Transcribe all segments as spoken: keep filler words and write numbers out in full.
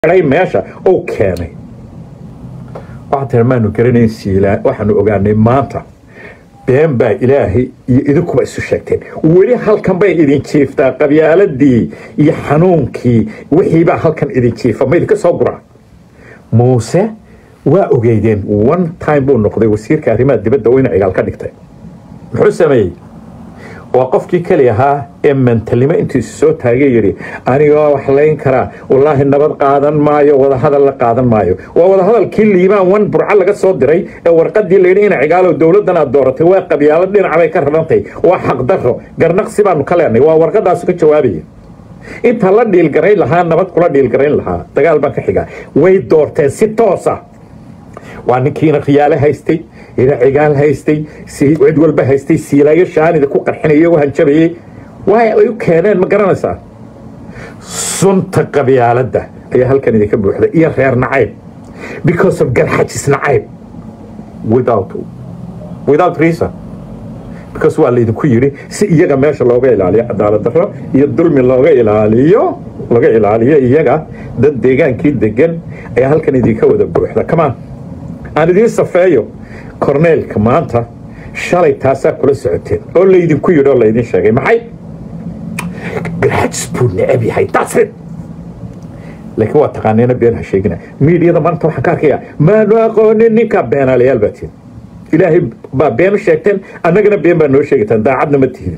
ay meesha oo keenay waxaan maanu garanay siila waxaanu ogaanay maanta been baa ilaahay iyo idinku isu sheegteen wali halkan bay idin jiiftaa qabyaaladii iyo xanuunkii wixii baa halkan idin jiifa ma idinka soo gura Muuse waa ogeydeen one time buu noqday wasiirka arrimaha dibadda oo inay cigaal ka dhigtay muxuu sameeyay وقفكي كليها إمن تلمة أنت سو تاجيري أنا وحلين كرا والله النبض قادن مايو وهذا هذا اللي قادن مايو وهذا هذا الكل يما وان برعلق الصوت دري ورقد دي لين عقالو الدولة دنا الدورة هو قبيلة دين على كرنتي وحق دره قرنق سبان مكلاني وورقد أسوق جوابي أنت هلا ديل قرين لها النبض كلا ديل قرين لها تقال بك حاجة ويد دورتين ستوسة وأنا كينا خياله هايستي إذا عقال هايستي سي عدول بهايستي سيلا يشان إذا كوكر حنيه وهنشبيه واي أيو كانان مقرنا سا سنت قبيالة ده أي هل كان يكبر وحده إيه غير نعيب because of قرحجس نعيب without without reason because هو اللي يدكو يري سي إيجا ماشا لوغا إلالية عدالة دفرة يدل من لوغا إلالية لوغا إلالية إيجا دد ديغان كي ديغان أي هل كان يدكو يدكو وحده كمان أنا دي صفايو كورنيل كمانتا شالي تاسا كل ساعتين oo la idin ku yiro la idin sheegay maxay garxajis buu nabi hay taasir laakiin waa taqaanina been ha sheegina meediyada maanta waxa ka arkaya ma loo aqoonin ninka beenalayal batin ilaahay ba been sheegteen annagana been baa noo sheegtaan daacadna ma tihin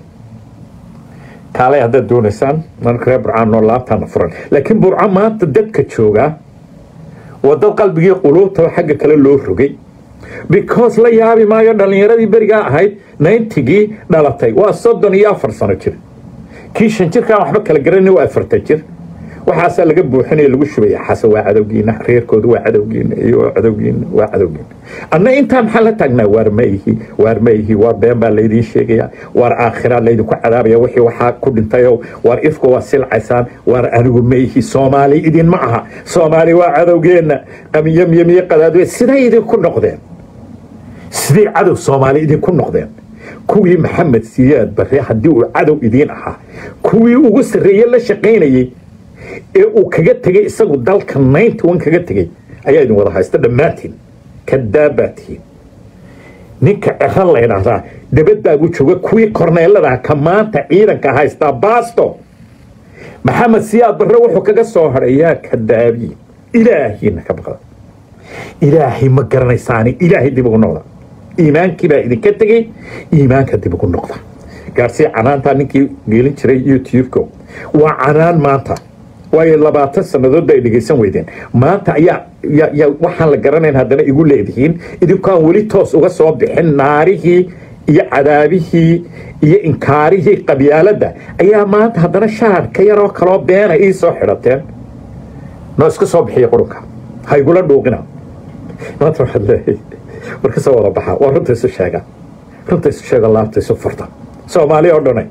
kaalay hadda doonaysaan marka burcaan noo laabtaan furan laakiin burcaan maanta dadka jooga wada qalbigii quluubta xagga kale loo rogay because la yaabi maayo dhalinyaradii beriga ahayd ninety-gii dhalatay waa soddon iyo afar sano jir kii shan jirkaan waxba kala garanay waa afartan jir waxaas laga buuxinay lagu shubay xasan waa cadowgiina reerkoodu waa cadowgiina iyo cadowgiina waa cadowgiina anna inta maxal taagnaa warmayhi warmayhi war been baa leedin sheegaya war aakhira leedin ku cadaabaya wixii waxa ku dhintay war ifku waa silcaysaan war anigu mayhi Soomaali idin ma aha Soomaali waa cadowgeena qamiyam yamiy qadaadwe siday idin ku noqdeen sidii cadow Soomaali idin ku noqdeen kuwii Maxamed Siyaad Barre hadii uu cadow idin ahaa kuwii ugu sareeyay la shaqeynayay ee uu kaga tagay isagu dalka ninety-one kaga tagay ayaa idin wada haysta dhamaatiin kadaabatiin ninka akhal la yiraahdaa dabadda ugu jooga kuwii korneelada ka maanta ciidanka haysta baasto Maxamed Siyaad Barre wuxuu kaga soo harayaa kadaabi ilaahina ka baqada ilaahi ma garanaysaani ilaahi dib ugu noqda iimaankii baa idin ka tagay iimaanka dib ugu noqda gaarsi canaanta ninkii geelin jiray YouTube-ka waa canaan maanta way labaatan sanadood ay dhigeysan weydeen maanta ayaa ya waxaan la garanayn hadana igu leedihiin idinku aan wali toos uga soo bixin naarihii iyo cadaabihii iyo inkaarihii qabyaalada ayaa maanta hadana shaar ka yar oo kala beena ii soo xirateen noo iska soo bixiyo qurunka hay gula dhuuqina maanta waxa leeyahay marka soo wada baxa waa runta isu sheega runta isu sheega laabta isu furta Soomaali oo dhanay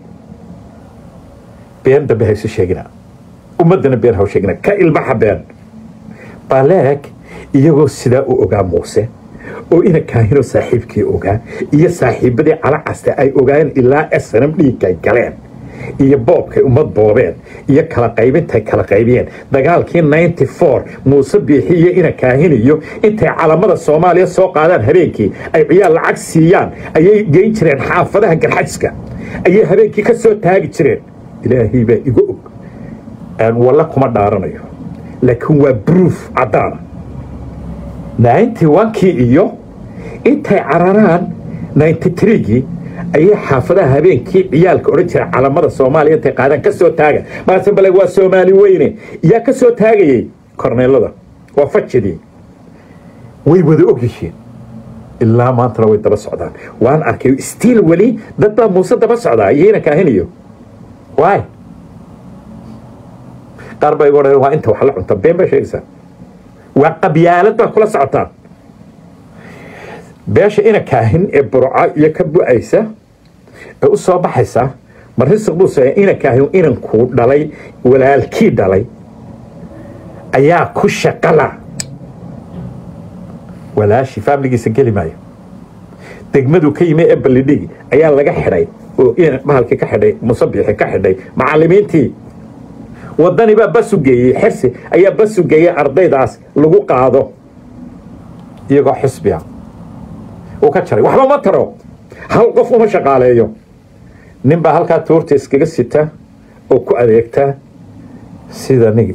been dabay isu sheegina ummadana been haw sheegina ka ilbaxa been baleek iyagoo sida uu ogaa Muuse oo ina kaahino saaxiibkii ogaa iyo saaxiibadii cala casta ay ogaayeen ilaa S N M dhiigay galeen iyo boobkay ummad boobeen iyo kala qaybintay kala qaybiyeen dagaalkii ninety-four Muuse bixiye ina kaahiniyo intay calamada Soomaaliya soo qaadaan habeenkii ay ciyaal lacag siiyaan ayay geyn jireen xaafadaha garxajska ayay habeenkii ka soo taagi jireen ilaahay baa igu og aan wala kuma dhaaranayo laakiin waa proof cadaan ninety-one-kii iyo intay cararaan ninety-three-gii ayay xaafadaha habeenkii ciyaalka oran jiray calamada Soomaaliya intay qaadan ka soo taaga maanta bal waa Soomaali weyne yaa ka soo taagayay korneelada waa fajidii way wada ogyihiin ilaa maanta way daba socdaan waan arkay still wali dad baa Muuse daba socdaa iyana kaahinayo waay qarba igu oran waa inta wax la cunta been ba sheegaysa waa qabyaalad baa kula socotaan beesha ina kaahin ee burca iyo ka bu'aysa ee u soo baxaysa marhiisq buu saay ina kaahin inan ku dhalay walaalkii dhalay ayaa ku shaqala walaashi family-giisa gali maayo degmadu ka yimid ee balidhigi ayaa laga xidhay oo in bahalkii ka xidhay musabixi ka xidhay macallimiintii wadani baa bas u geeyey xirsi ayaa bas u geeyey ardaydaas lagu qaado iyagoo xisbiya uu ka jaray waxba ma taro hal qof uma shaqaaleeyo nin baa halkaa tuurta iskaga sita oo ku adeegta sida nigi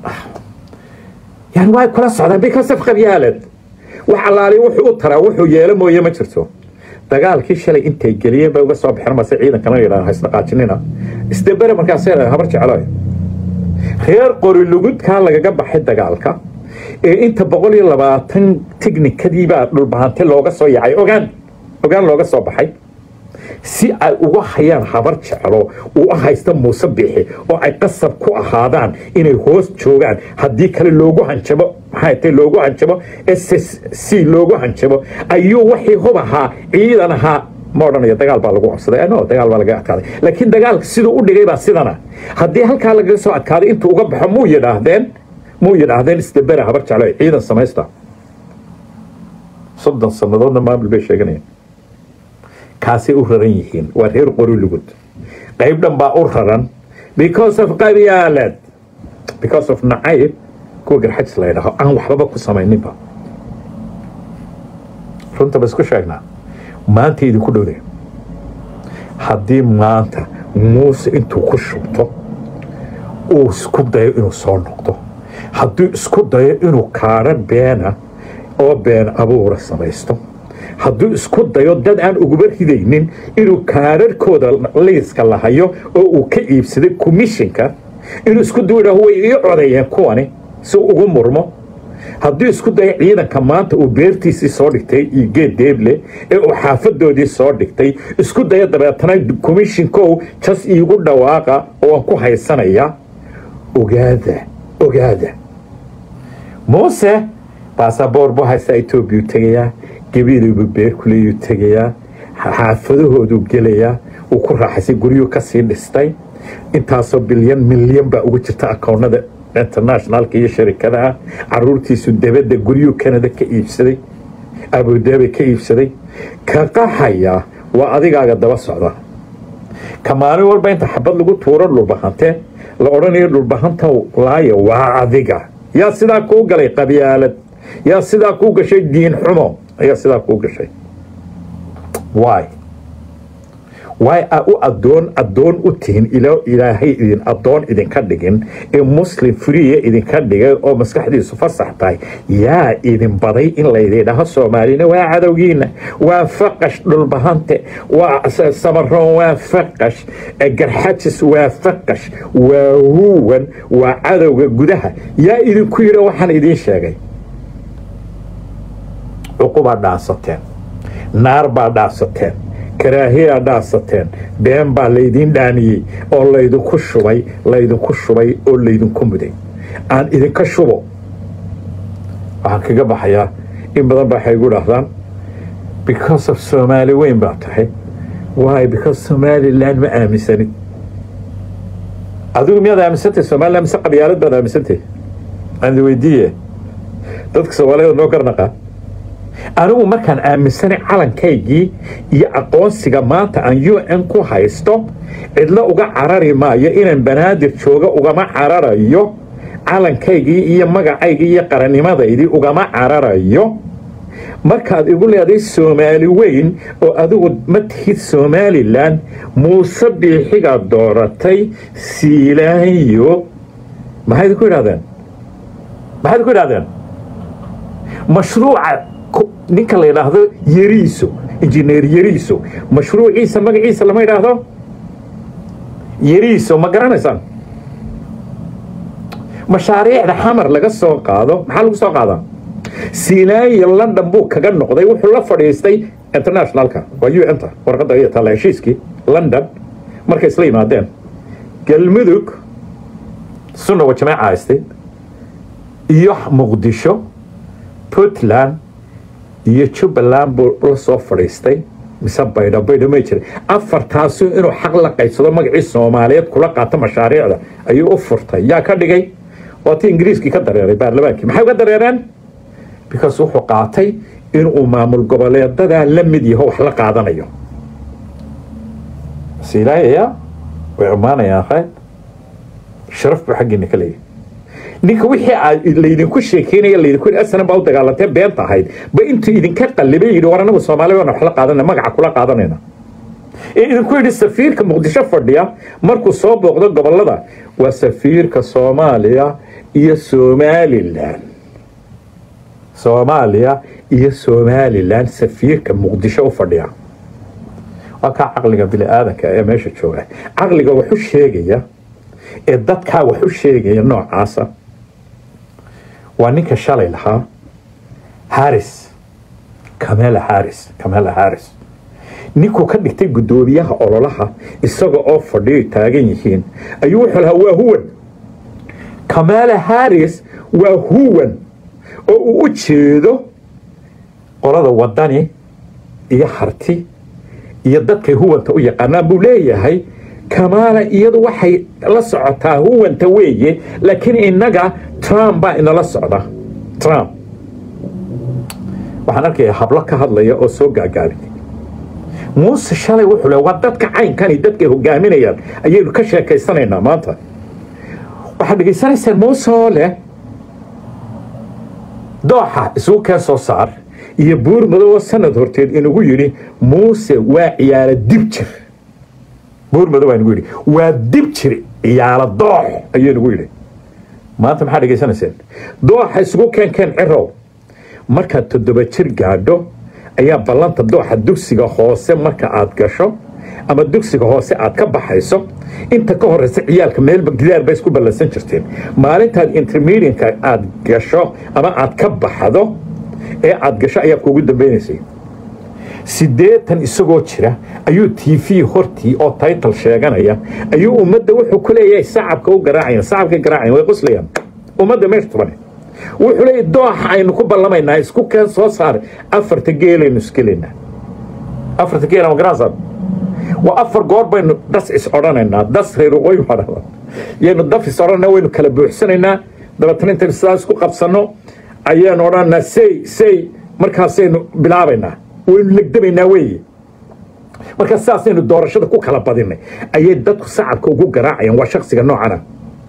yani way kula socdaan because of qabyaalad wax alaali wuxuu u taraa wuxuu yeelo mooye ma jirto dagaalkii shalay intay geliyeen bay uga soo baxeen mase ciidankana yidhahdaan haysna qaajinina isdabere markaasay habar jeclooy reer qori lugudkaa lagaga baxay dagaalka ee inta boqol iyo labaatan tiknikadii baa dhulbahante looga soo yacay ogaan ogaan looga soo baxay si ay uga hayaan habar jeclo uu haysta muuse bixi oo ay qasab ku ahaadaan inay hoos joogaan haddii kale loogu hanjabo maxay tahay loogu hanjabo S S C loogu hanjabo ayuu wixii hub ahaa ciidan ahaa ma odhanayo dagaal baa lagu qabsaday ano dagaal baa laga adkaaday laakiin dagaalka siduu u dhigay baa sidana haddii halkaa lagaga soo adkaaday intuu uga baxo muu yidhaahdeen muu yidhaahdeen isdabera habar jeclo ciidan samaysta soddon sannadoodna maamul bay sheeganayaan kaasay u raran yihiin waa reer qori lugud qayb dhan baa u raran because of qabyaalad because of nacayb kuwa garxajis la yidhaaho aan waxbaba ku samayninba runta ba isku sheegnaa maanta idinku dhowday haddii maanta muuse intuu ku shubto uu isku dayo inuu soo noqdo hadduu isku dayo inuu kaadhan beena oo been abuura samaysto hadduu isku dayo dad aan uguba ridaynin inuu kaadharhkooda liiska la hayo oo uu ka iibsaday commissionka inuu isku dayo idhaho way ii codeeyeen kuwani si ugu murmo hadduu isku dayo ciidanka maanta uu beertiisii soo dhigtay iyo geed deeble ee uu xaafadoodii soo dhigtay isku dayo dabeetana commissionkow jas iigu dhawaaqa oo aan ku haysanaya ogaada ogaada muuse baasaboor buu haystaa etoobiya u tegayaa gabiilaybu beerkuleeyuu tegayaa xaafadahooduu gelayaa uu ku raaxaysay guryuu kasii dhistay intaasoo bilyan milyan baa ugu jirta akoonada internationalka iyo sharikadaha caruurtiisu dabadda guryuu canada ka iibsaday abudabi ka iibsaday ka qaxaya waa adigaaga daba socda ka maalin walba inta xabad lagu tuuro dhulbahante la odhanayo dhulbahanta laaya waa adiga yaa sidaa kuu galay qabyaalad yaa sidaa kuu gashay diin xumo ayaa sidaa kuu gashay why why a u adoon adoon u tihin ilo ilaahay idin adoon idinka dhigin ee muslim free idinka dhigay oo maskaxdiisu fasax tahay yaa idin baday in la yidhaahdo Soomaalina waa cadowgiina waa faqash dhulbahante waa samaroon waa faqash garxajis waa faqash waa huwan waa cadowga gudaha yaa idinku yiri waxaan idin sheegay uquba dhaasateen naar baa dhaasateen karaahiya dhaasateen been baa laydin dhaaniyey oo laydinku shubay laydinku shubay oo laydinku muday aan idinka shubo waxaan kaga baxayaa in badan baa waxay igu dhahdaan because of Soomaali weyn baa tahay why because Somaliland ma aaminsanid adigu miyaad aaminsantay Somaliland mise qabyaalad baad aaminsantay aan weydiiye dadka Soomaalida noo garnaqa anigu markaan aaminsanay calankaygii iyo aqoonsiga maanta aan U N ku haysto cidla uga carari maayo inaan banaadir jooga ugama cararayo calankaygii iyo magacaygii iyo qarannimadaydii ugama cararayo markaad igu leedahay Soomaali weyn oo adigu ma tihid Somaliland muuse biixiga dooratay Siilaanyo maxay ku yiraahdeen maxay ku yiraahdeen mashruuca ninka la yiraahdo Yariiso injineer Yariiso mashruuciisa magaciisa lama yiraahdo Yariiso ma garanaysaan mashaariicda xamar laga soo qaado maxaa lagu soo qaadaa Siilaanyo London buu kaga noqday wuxuu la fadhiistay internationalka waa U N ta warqadda ay taala heshiiskii London markay isla yimaadeen galmudug sunna wa jamaaca haystay iyo Muqdisho Puntland iyo Jubaland buu la soo fadhiistay mise bayda bayda ma jiray afartaas inuu xaq la qaybsado magaciisa Soomaaliyeed kula qaato mashaariicda ayuu u furtay yaa ka dhigay waati Ingiriiski ka dareeray baarlamaankii maxay ka dareereen because wuxuu qaatay inuu maamul goboleedada la mid yahay wax la qaadanayo Siilaanyo way amaanayaan khayr sharaf buu xaggiina ka leeyahay ninka wixii laydinku sheekeynaya laydinku asana baa u dagaalantay beenta ahayd ba intuu idinka qallibay yidhi war anagu Soomaaliya wax la qaadanayna magaca kula qaadanayna ee idinku yidhi safiirka Muqdisho fadhiya markuu soo booqdo gobolada waa safiirka Soomaaliya iyo Somaliland Soomaaliya iyo Somaliland safiirka Muqdisho u fadhiya waka aqliga bil aadanka ee meesha jooga aqliga wuxuu sheegaya ee dadka wuxuu sheegaya noocaasa waa ninka shalay lahaa Harris Kamala Harris Kamala Harris ninku ka dhigtay gudoomiyaha ololaha isaga oo fadhiyo taagan yihiin ayuu wuxuu lahaa waa huwan Kamala Harris waa huwan oo uu u jeedo qolada wadani iyo harti iyo dadkay huwanta u yaqaanaan buu leeyahay Kamala iyadu waxay la socotaa huwanta weeye laakiin inaga Trump baa inala socda Trump waxaan arkay hablo ka hadlaya oo soo gaagaabiyay Muuse shalay wuxuu leeyahay waa dadka caynkan iyo dadka hogaaminayaan ayaynu ka sheekaysanaynaa maanta waxaad dhegeysanaysaa Muuse oo leh dooxa isugu ka soo saar iyo buur madow sanad horteed inagu yiri Muuse waa ciyaara dib jir buur madow inagu yiri waa dib jir ciyaara doox ayaynu yiri maanta maxaa dhegeysanaysaa dooxa isugu keen keen cirow marka toddoba jir gaadho ayaa ballanta dooxa dugsiga hoose marka aad gasho ama dugsiga hoose aad ka baxayso inta ka horeysa ciyaalka meelba gidaar bay isku ballansan jirteen maalintaad intermediate aad gasho ama aad ka baxdo ee aad gasho ayaa kugu dambeysay sideetan isagoo jira ayuu T V hortii oo title sheeganaya ayuu ummadda wuxuu ku leeyahay shacabka u garaacayaan shacabka garaacayaan way qoslayaan ummadda meesha tuban wuxuu leeyahay dooxa aynu ku ballamaynaa isku keen soo saar afarta geelaynu iskelina afarta geela ma garaasad waa afar goor baynu das is odhanaynaa das reer way marada yeenu daf is odhanaa waynu kala buuxsanaynaa dabatana inta sidaas ku qabsano ayaan odhanaa say say markaasaynu bilaabaynaa waynu legdabaynaa weeye marka saasaynu doorashada ku kala badinay ayay dadku shacabka ugu garaacayaan waa shakhsiga noocana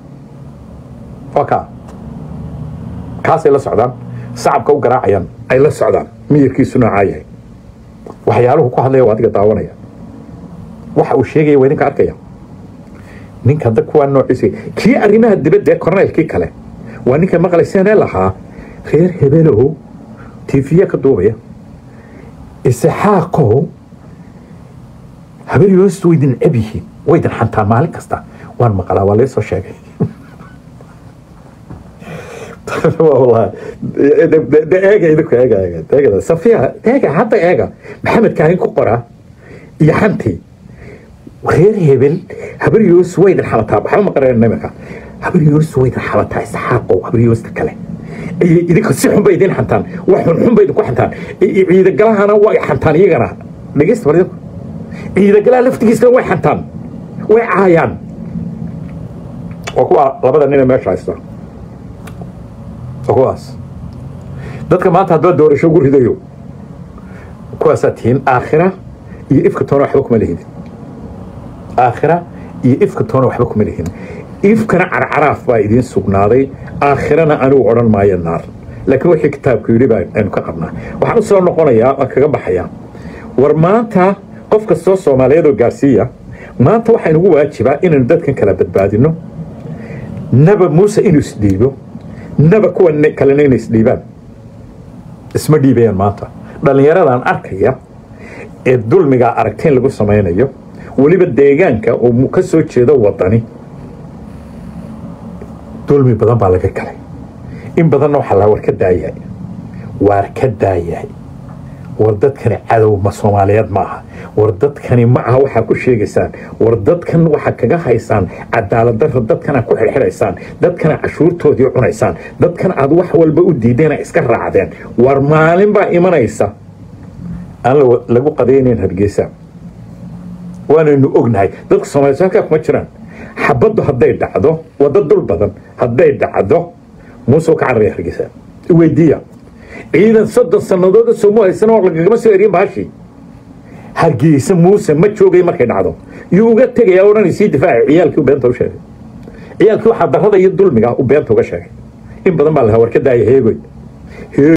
waka kaasay la socdaan shacabka u garaacayaan ay la socdaan miyirkiisu noocaa yahay waxyaaluhu ku hadlaya waa adiga daawanaya waxa uu sheegaya waa idinka arkaya ninka hadda kuwaa noociisa kii arrimaha dibadda ee korneelkii kale waa ninka maqlayseenee lahaa reer hebelow tiifiya ka duubaya isaxaaqow habeen yoostu waydin ceb yihiin waydin xantaan maalin kasta waan maqlaa waa laysoo sheegay والله ده اجا يدك اجا اجا صفيها اجا حتى اجا محمد كاهن كقرا يا حنتي وخير هبل هبل يوس وين الحلطه بحال ما قرينا نمك هبل يوس وين الحلطه اسحاق وهبل يوس تكله idinka si xun bay idin xantaan wax xun xun bay idinku xantaan ciida galahana way xantaan iyagana dhageysta warida ciida galaha laftigiisana way xantaan way caayaan oo kuwa labada nin ee meesha haysta kuwaas dadka maanta hadda doorasho ugu ridayo kuwaasaa tihiin aakhira iyo ifka toona waxba kuma lihidin aakhira iyo ifka toona waxba kuma lihidin ifkana carcaraaf baa idiin sugnaaday aakhirana anigu odhan maayo naar laakiin wixii kitaabku yidhi baa aynu ka qabnaa waxaan u soo noqonayaa waan kaga baxayaa war maanta qof kastoo Soomaaliyeed oo gaarsiiya maanta waxaa inagu waajibaa inaynu dadkan kala badbaadino naba Muuse inuu isdhiibo naba kuwa kalena inay isdhiibaan isma dhiibayaan maanta dhalinyaradan arkaya ee dulmiga aragteen lagu samaynayo waliba deegaanka oo ka soo jeedo wadani dulmi badan baa laga galay in badanna waxa la war ka daayay war ka daayay war dadkani cadow ma Soomaaliyeed ma aha war dadkani ma aha waxa ku sheegaysaan war dadkan waxa kaga haysaan cadaalad darro dadkana ku xirxiraysaan dadkana cashuurtoodii cunaysaan dadkan aad wax walba u diideen iska raacdeen war maalin baa imanaysa aan lagu qadeeyeen Hargeysa waanaynu ognahay dadka Soomaaliyeed halka kuma jiraan xabadu haday dhacdo wada dul badan haday dhacdo Muuse ka carray Hargeysa weydiya ciidan soddon sanadood Soomaaliya haysan oo lagama soo erin baashi Hargeysa Muuse ma joogay markay dhacdo yuuga tagay oo dhan si difaac ciyaalkii beenta u sheegay ciyaalkii waxaa darrada iyo dulmiga u beenta uga sheegay in badan baa lahaa war ka daaya heegoy